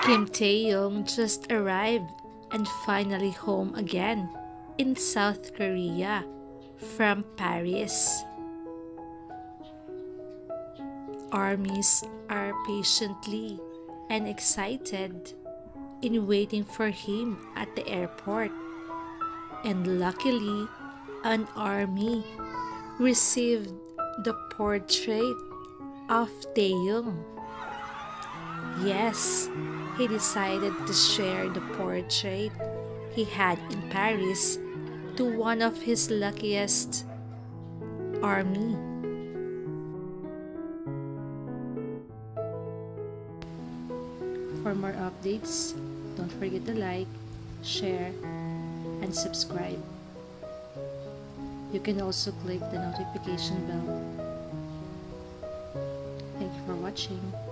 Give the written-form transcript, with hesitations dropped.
Kim Taehyung just arrived and finally home again in South Korea from Paris. Armies are patiently and excited in waiting for him at the airport, and luckily an army received the portrait of Taehyung. Yes, he decided to share the portrait he had in Paris to one of his luckiest army. For more updates, don't forget to like, share, and subscribe. You can also click the notification bell. Thank you for watching.